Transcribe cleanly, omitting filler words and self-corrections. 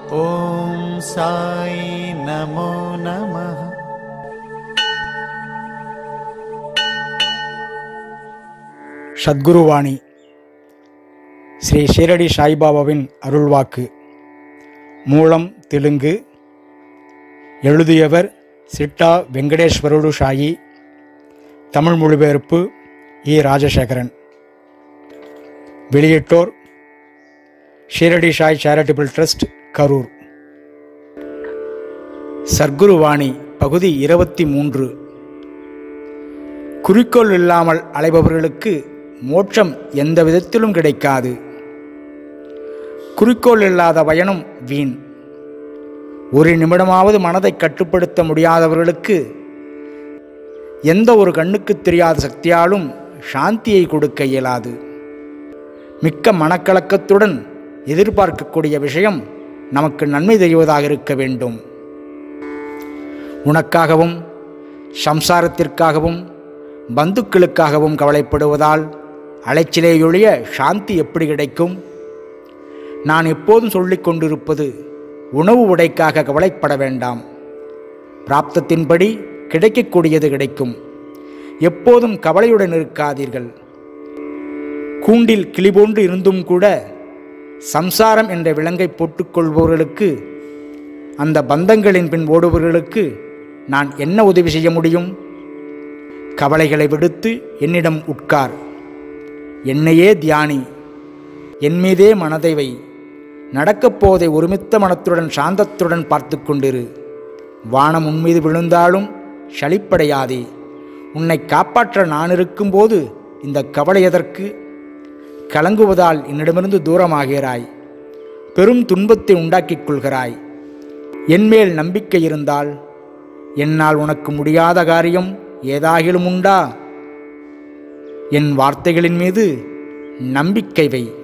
ஓம் சாய் நமோ நமः. சத்குருவாணி ஸ்ரீ ஷீரடி சாய்பாபாவின் அருள்வாக்கு. மூலம் தெலுங்கு. எழுதியவர் சிட்டா வெங்கடேஸ்வரடு சாயி. தமிழ் மொழிபெயர்ப்பு இ. ராஜசேகரன். வெளியிட்டோர் ஷீரடி சாய் சேரிட்டபிள் ட்ரஸ்ட், கரூர். சத்குருவாணி பகுதி 23. குறிக்கோள் இல்லாமல் அலைபவர்களுக்கு மோட்சம் எந்த விதத்திலும் கிடைக்காது. குறிக்கோள் இல்லாத பயணம் வீண். ஒரு நிமிடமாவது மனதை கட்டுப்படுத்த முடியாதவர்களுக்கு எந்த ஒரு கண்ணுக்கு தெரியாத சக்தியாலும் சாந்தியை கொடுக்க இயலாது. மிக்க மனக்கலக்கத்துடன் எதிர்பார்க்கக்கூடிய விஷயம் நமக்கு நன்மை செய்வதாக இருக்க வேண்டும். உனக்காகவும் சம்சாரத்திற்காகவும் பந்துக்களுக்காகவும் கவலைப்படுவதால் அலைச்சிலேயொழிய சாந்தி எப்படி கிடைக்கும்? நான் எப்போதும் சொல்லிக் கொண்டிருப்பது, உணவு உடைக்காக கவலைப்பட வேண்டாம். பிராப்தத்தின்படி கிடைக்கக்கூடியது கிடைக்கும். எப்போதும் கவலையுடன் இருக்காதீர்கள். கூண்டில் கிளி போன்று இருந்தும் கூட சம்சாரம் என்ற விலங்கை போட்டுக்கொள்பவர்களுக்கு, அந்த பந்தங்களின் பின் ஓடுபவர்களுக்கு நான் என்ன உதவி செய்ய முடியும்? கவலைகளை விடுத்து என்னிடம் உட்கார். என்னையே தியானி. என் மீதே மனதை வை. நடக்கப் போவதை ஒருமித்த மனத்துடன் சாந்தத்துடன் பார்த்து கொண்டிரு. வானம் உன்மீது விழுந்தாலும் சலிப்படையாதே. உன்னை காப்பாற்ற நான் இருக்கும்போது இந்த கவலை எதற்கு? கலங்குவதால் என்னிடமிருந்து தூரமாகிறாய். பெரும் துன்பத்தை உண்டாக்கிக் கொள்கிறாய். என்மேல் நம்பிக்கை இருந்தால் என்னால் உனக்கு முடியாத காரியம் ஏதாகிலும் உண்டா? என் வார்த்தைகளின் மீது நம்பிக்கை வை.